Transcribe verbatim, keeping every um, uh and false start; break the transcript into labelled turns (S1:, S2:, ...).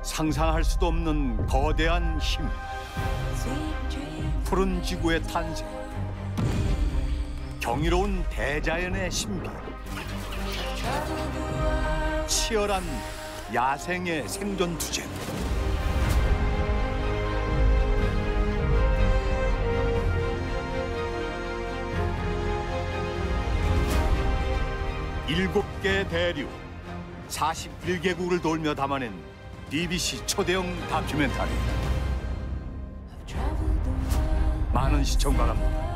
S1: 상상할 수도 없는 거대한 힘, 푸른 지구의 탄생, 경이로운 대자연의 신비, 치열한 야생의 생존 투쟁. 일곱 개 대륙, 사십일 개국을 돌며 담아낸 비비씨 초대형 다큐멘터리. 많은 시청과 감독